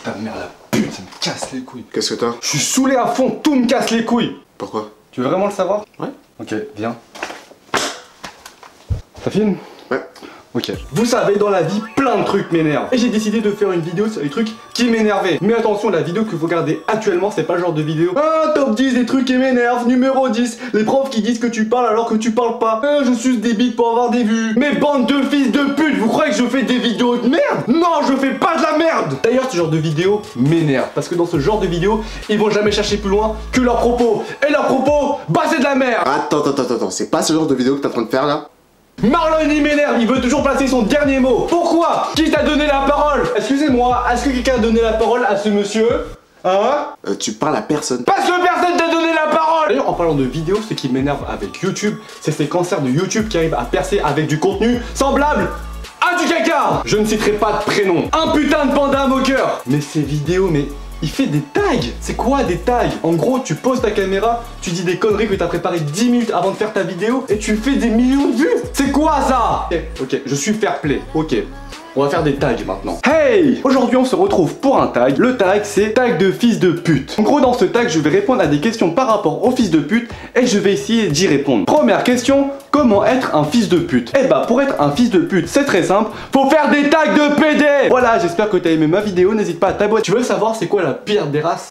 Ta mère la pute, ça me casse les couilles. Qu'est-ce que t'as? Je suis saoulé à fond, tout me casse les couilles. Pourquoi? Tu veux vraiment le savoir? Ouais. Ok, viens. Ça filme? Ouais. Ok. Vous savez, dans la vie, plein de trucs m'énervent. Et j'ai décidé de faire une vidéo sur les trucs qui m'énervaient. Mais attention, la vidéo que vous regardez actuellement, c'est pas le genre de vidéo. Ah, top 10 des trucs qui m'énervent, numéro 10. Les profs qui disent que tu parles alors que tu parles pas. Ah, je suce des bites pour avoir des vues. Mais bande de fils de pute, vous croyez que je fais des vidéos de merde? Non, je fais pas de la merde. D'ailleurs, ce genre de vidéo m'énerve. Parce que dans ce genre de vidéo, ils vont jamais chercher plus loin que leurs propos. Et leurs propos, bah c'est de la merde. Attends, c'est pas ce genre de vidéo que t'es en train de faire là? Marlon il m'énerve, il veut toujours placer son dernier mot. Pourquoi? Qui t'a donné la parole? Excusez-moi, est-ce que quelqu'un a donné la parole à ce monsieur? Hein? Tu parles à personne. Parce que personne t'a donné la parole! D'ailleurs, en parlant de vidéos, ce qui m'énerve avec YouTube, c'est ces cancers de YouTube qui arrivent à percer avec du contenu semblable à du caca! Je ne citerai pas de prénom. Un putain de panda moqueur! Mais ces vidéos, mais... il fait des tags! C'est quoi des tags? En gros, tu poses ta caméra, tu dis des conneries que t'as préparé 10 minutes avant de faire ta vidéo et tu fais des millions de vues! C'est quoi ça? Ok, je suis fair play, ok. On va faire des tags maintenant. Hey! Aujourd'hui, on se retrouve pour un tag. Le tag, c'est tag de fils de pute. En gros, dans ce tag, je vais répondre à des questions par rapport au fils de pute et je vais essayer d'y répondre. Première question, comment être un fils de pute? Eh bah, pour être un fils de pute, c'est très simple. Faut faire des tags de PD! Voilà, j'espère que t'as aimé ma vidéo. N'hésite pas à t'abonner. Tu veux savoir c'est quoi la pire des races?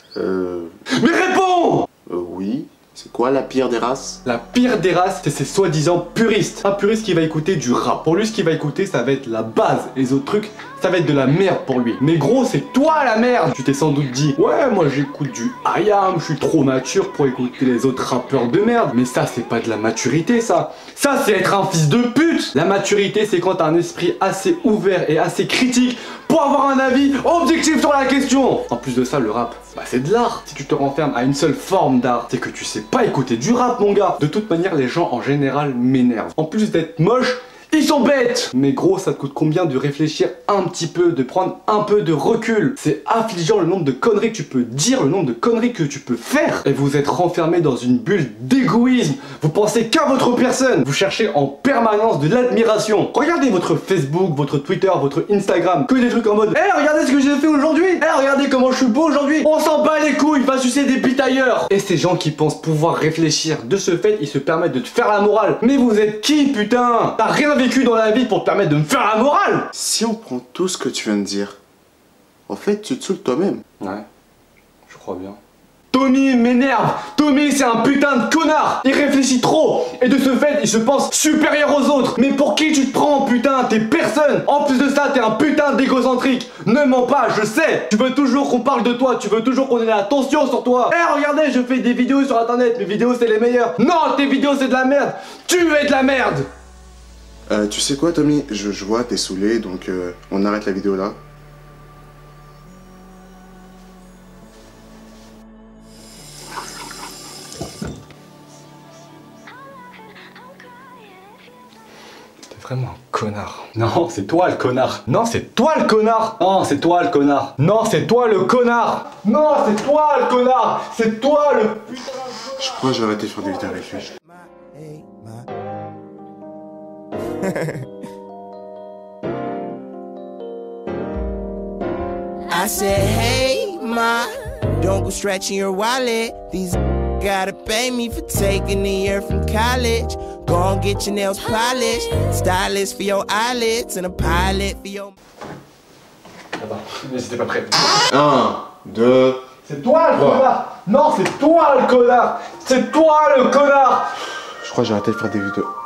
Mais réponds! Oui. C'est quoi la pire des races? La pire des races, c'est ces soi-disant puristes. Un puriste qui va écouter du rap. Pour lui, ce qu'il va écouter, ça va être la base. Les autres trucs, ça va être de la merde pour lui. Mais gros, c'est toi la merde! Tu t'es sans doute dit, ouais, moi j'écoute du IAM, je suis trop mature pour écouter les autres rappeurs de merde. Mais ça, c'est pas de la maturité, ça. Ça, c'est être un fils de pute! La maturité, c'est quand t'as un esprit assez ouvert et assez critique pour avoir un avis objectif sur la question. En plus de ça, le rap, bah c'est de l'art. Si tu te renfermes à une seule forme d'art, c'est que tu sais pas écouter du rap, mon gars. De toute manière, les gens en général m'énervent. En plus d'être moche, ils sont bêtes! Mais gros, ça te coûte combien de réfléchir un petit peu, de prendre un peu de recul? C'est affligeant le nombre de conneries que tu peux dire, le nombre de conneries que tu peux faire. Et vous êtes renfermé dans une bulle d'égoïsme. Vous pensez qu'à votre personne. Vous cherchez en permanence de l'admiration. Regardez votre Facebook, votre Twitter, votre Instagram. Que des trucs en mode « Eh, regardez ce que j'ai fait aujourd'hui! Eh, regardez comment je suis beau aujourd'hui! On s'en bat les couilles, va sucer des bites ailleurs! » Et ces gens qui pensent pouvoir réfléchir, de ce fait, ils se permettent de te faire la morale. Mais vous êtes qui, putain? T'as rien vécu dans la vie pour te permettre de me faire la morale! Si on prend tout ce que tu viens de dire, en fait, tu te saoules toi-même. Ouais, je crois bien. Tommy m'énerve! Tommy, c'est un putain de connard! Il réfléchit trop! Et de ce fait, il se pense supérieur aux autres! Mais pour qui tu te prends, putain? T'es personne! En plus de ça, t'es un putain d'égocentrique! Ne mens pas, je sais! Tu veux toujours qu'on parle de toi, tu veux toujours qu'on ait l'attention sur toi! Eh, regardez, je fais des vidéos sur internet, mes vidéos c'est les meilleures! Non, tes vidéos c'est de la merde! Tu es de la merde! Tu sais quoi, Tommy? Je vois, t'es saoulé, donc on arrête la vidéo là. T'es vraiment un connard. Non, c'est toi le connard. Non, c'est toi le connard. Non, c'est toi le connard. Non, c'est toi le connard. Non, c'est toi le connard. C'est toi le putain de... Je crois que je vais arrêter de faire des vidéos avec lui. I said, hey, ma, don't go stretching your wallet. These gotta pay me for taking a year from college. Go on, get your nails polished. Stylist for your eyelids and a pilot for your... Attends, mais j'étais pas prêt. 1, 2... C'est toi le connard. Non, c'est toi le connard. C'est toi le connard. Je crois que j'ai arrêté de faire des vidéos.